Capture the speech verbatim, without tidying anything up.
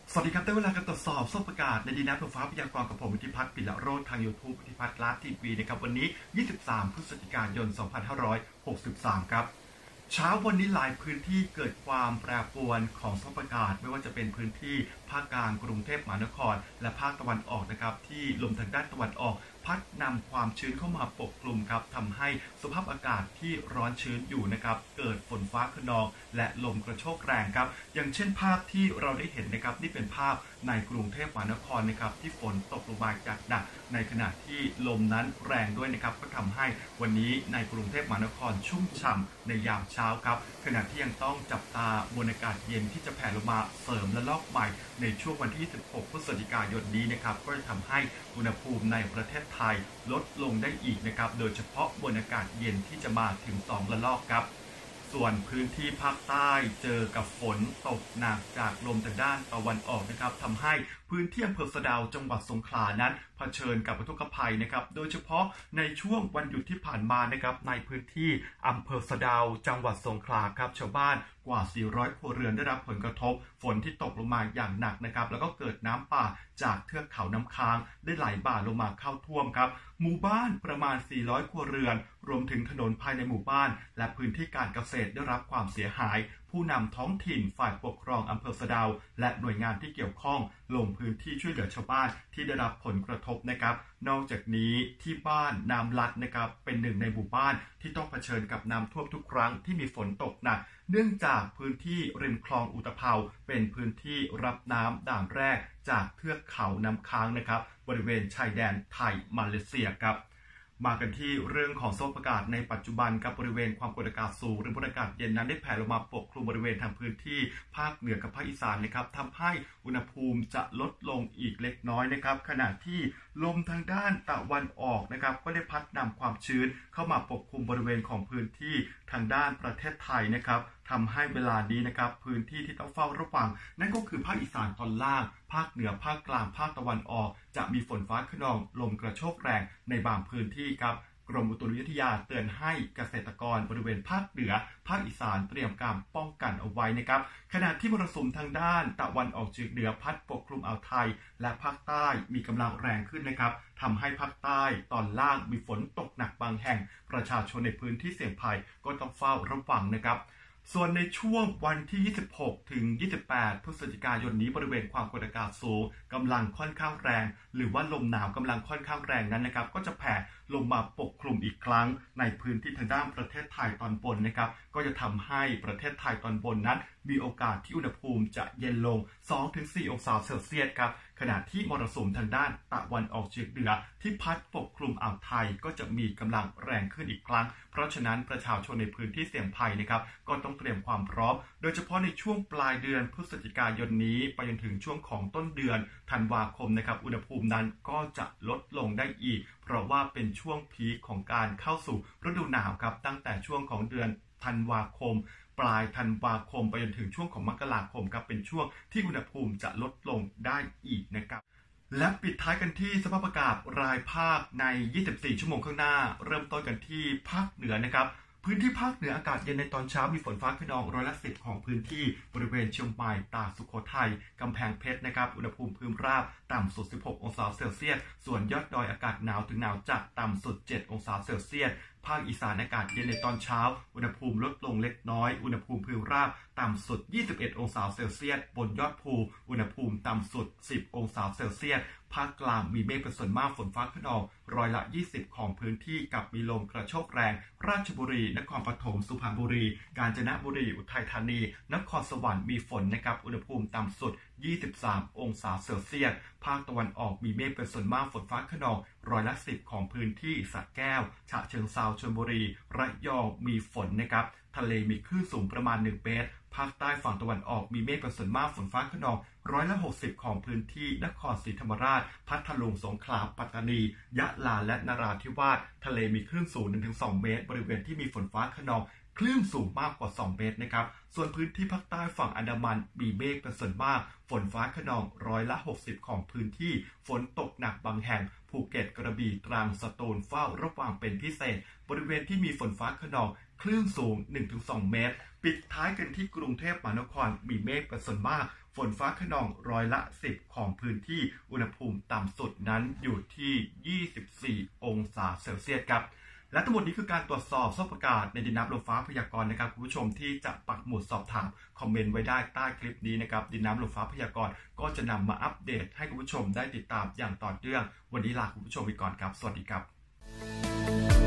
สวัสดีครับได้เวลาการตรวจสอบสภาพอากาศในดินแดนฝนฟ้าพยากรณ์กับผมวิทิพัฒน์ปิละโรจน์ทาง YouTube วิทิพัฒน์ไลฟ์ทีวีนะครับวันนี้ยี่สิบสามพฤศจิกายนสองพันห้าร้อยหกสิบสามครับเช้าวันนี้หลายพื้นที่เกิดความแปรปรวนของสภาพอากาศไม่ว่าจะเป็นพื้นที่ภาคกลางกรุงเทพมหานครและภาคตะวันออกนะครับที่ลมทางด้านตะวันออกพัดนำความชื้นเข้ามาปกคลุมครับทำให้สภาพอากาศที่ร้อนชื้นอยู่นะครับเกิดฝนฟ้าคะนองและลมกระโชกแรงครับอย่างเช่นภาพที่เราได้เห็นนะครับนี่เป็นภาพในกรุงเทพมหานครนะครับที่ฝนตกลงมาอย่างหนักในขณะที่ลมนั้นแรงด้วยนะครับก็ทำให้วันนี้ในกรุงเทพมหานครชุ่มฉ่ำในยามเช้าครับขณะที่ยังต้องจับตามวลอากาศเย็นที่จะแผ่ลงมาเสริมและลอกใหม่ในช่วงวันที่สิบหกพฤศจิกายนนี้นะครับก็จะทำให้อุณหภูมิในประเทศไทยลดลงได้อีกนะครับโดยเฉพาะมวลอากาศเย็นที่จะมาถึงสองระลอกครับส่วนพื้นที่ภาคใต้เจอกับฝนตกหนักจากลมทางด้านตะวันออกนะครับทำให้พื้นที่อำเภอสะเดาจังหวัดสงขลานั้นเผชิญกับอุทกภัยนะครับโดยเฉพาะในช่วงวันหยุดที่ผ่านมานะครับในพื้นที่อำเภอสะเดาจังหวัดสงขลาครับชาวบ้านกว่าสี่ร้อยครัวเรือนได้รับผลกระทบฝนที่ตกลงมาอย่างหนักนะครับแล้วก็เกิดน้ำป่าจากเทือกเขาน้ำค้างได้ไหลบ่าลงมาเข้าท่วมครับหมู่บ้านประมาณสี่ร้อยครัวเรือนรวมถึงถนนภายในหมู่บ้านและพื้นที่การเกษตรได้รับความเสียหายผู้นำท้องถิ่นฝ่ายปกครองอำเภอสะเดาและหน่วยงานที่เกี่ยวข้องลงพื้นที่ช่วยเหลือชาวบ้านที่ได้รับผลกระทบนะครับนอกจากนี้ที่บ้านน้ำลัดนะครับเป็นหนึ่งในหมู่บ้านที่ต้องเผชิญกับน้ำท่วมทุกครั้งที่มีฝนตกหนักเนื่องจากพื้นที่ริมคลองอุตภเปาเป็นพื้นที่รับน้ำด่านแรกจากเทือกเขาน้ำค้างนะครับบริเวณชายแดนไทยมาเลเซียครับมากันที่เรื่องของสภาพอากาศในปัจจุบันกับบริเวณความกดอากาศสูงหรือมวลอากาศเย็นนั้นได้แผ่ลงมาปกคลุมบริเวณทางพื้นที่ภาคเหนือกับภาคอีสานนะครับทำให้อุณหภูมิจะลดลงอีกเล็กน้อยนะครับขณะที่ลมทางด้านตะวันออกนะครับก็ได้พัดนำความชื้นเข้ามาปกคลุมบริเวณของพื้นที่ทางด้านประเทศไทยนะครับทำให้เวลานี้นะครับพื้นที่ที่ต้องเฝ้าระวังนั่นก็คือภาคอีสานตอนล่างภาคเหนือภาคกลางภาคตะวันออกจะมีฝนฟ้าคะนองลมกระโชกแรงในบางพื้นที่ครับกรมอุตุนิยมวิทยาเตือนให้เกษตรกรบริเวณภาคเหนือภาคอีสานเตรียมการป้องกันเอาไว้นะครับขณะที่มรสุมทางด้านตะวันออกเฉียงเหนือพัดปกคลุมอ่าวไทยและภาคใต้มีกำลังแรงขึ้นนะครับทำให้ภาคใต้ตอนล่างมีฝนตกหนักบางแห่งประชาชนในพื้นที่เสี่ยงภัยก็ต้องเฝ้าระวังนะครับส่วนในช่วงวันที่ยี่สิบหกถึงยี่สิบแปดพฤศจิกายนนี้บริเวณความกดอากาศสูงกำลังค่อนข้างแรงหรือว่าลมหนาวกำลังค่อนข้างแรงนั้นนะครับก็จะแผ่ลงมาปกคลุมอีกครั้งในพื้นที่ทางด้านประเทศไทยตอนบนนะครับก็จะทำให้ประเทศไทยตอนบนนั้นมีโอกาสที่อุณหภูมิจะเย็นลง สองถึงสี่ องศาเซลเซียสครับขณะที่มรสุมทางด้านตะวันออกเฉียงเหนือที่พัดปกคลุมอ่าวไทยก็จะมีกำลังแรงขึ้นอีกครั้งเพราะฉะนั้นประชาชนในพื้นที่เสี่ยงภัยนะครับก็ต้องเตรียมความพร้อมโดยเฉพาะในช่วงปลายเดือนพฤศจิกายนนี้ไปจนถึงช่วงของต้นเดือนธันวาคมนะครับอุณหภูมินั้นก็จะลดลงได้อีกเพราะว่าเป็นช่วงพีคของการเข้าสู่ฤดูหนาวครับตั้งแต่ช่วงของเดือนธันวาคมปลายธันวาคมไปจนถึงช่วงของมกราคมครับเป็นช่วงที่อุณหภูมิจะลดลงได้อีกนะครับและปิดท้ายกันที่สภาพอากาศรายภาคในยี่สิบสี่ชั่วโมงข้างหน้าเริ่มต้นกันที่ภาคเหนือนะครับพื้นที่ภาคเหนืออากาศเย็นในตอนเช้ามีฝนฟ้าคะนองร้อยละสิบของพื้นที่บริเวณเชียงใหม่ตากสุโขทัยกำแพงเพชรนะครับอุณหภูมิพื้นราบต่ำสุดสิบหกองศาเซลเซียสส่วนยอดดอยอากาศหนาวถึงหนาวจัดต่ำสุดเจ็ดองศาเซลเซียสภาคอีสานอากาศเย็นในตอนเช้าอุณหภูมิลดลงเล็กน้อยอุณหภูมิพื้นราบต่ำสุดยี่สิบเอ็ดองศาเซลเซียสบนยอดภูอุณหภูมิต่ำสุดสิบองศาเซลเซียสภาคกลางมีเมฆเป็นส่วนมากฝนฟ้าคะนองร้อยละยี่สิบของพื้นที่กับมีลมกระโชกแรงราชบุรีนครปฐมสุพรรณบุรีกาญจนบุรีอุทัยธานีนครสวรรค์มีฝนนะครับอุณหภูมิต่ำสุดยี่สิบสามองศาเซลเซียสภาคตะวันออกมีเมฆเป็นส่วนมากฝนฟ้าคะนองร้อยละสิบของพื้นที่สระแก้วฉะเชิงเทราชลบุรีระยองมีฝนนะครับทะเลมีคลื่นสูงประมาณหนึ่งเมตรภาคใต้ฝั่งตะวันออกมีเมฆเป็นส่วนมากฝนฟ้าคะนองร้อยละหกสิบของพื้นที่นครศรีธรรมราชพัทลุงสงขลาปัตตานียะลาและนราธิวาสทะเลมีคลื่นสูง หนึ่งถึงสอง เมตรบริเวณที่มีฝนฟ้าคะนองคคลื่นสูงมากกว่าสองเมตรนะครับส่วนพื้นที่ภาคใต้ฝั่งอันดามันมีเมฆเป็นส่วนมากฝนฟ้าคะนองร้อยละหกสิบของพื้นที่ฝนตกหนักบางแห่งภูเก็ตกระบี่ตรังสตูลเฝ้าระวังเป็นพิเศษบริเวณที่มีฝนฟ้าคะนองคลื่นสูง หนึ่งถึงสอง เมตรปิดท้ายกันที่กรุงเทพมหานครมีเมฆเป็นส่วนมากฝนฟ้าคะนองร้อยละสิบของพื้นที่อุณหภูมิต่ำสุดนั้นอยู่ที่ยี่สิบสี่องศาเซลเซียสครับและทั้งหมดนี้คือการตรวจสอบสภาพอากาศในดินน้ำลมฟ้าพยากรณ์นะครับคุณผู้ชมที่จะปักหมุดสอบถามคอมเมนต์ไว้ได้ใต้คลิปนี้นะครับดินน้ำลมฟ้าพยากรณ์ก็จะนำมาอัปเดตให้คุณผู้ชมได้ติดตามอย่างต่อเนื่องวันนี้ลาคุณผู้ชมไปก่อนครับสวัสดีครับ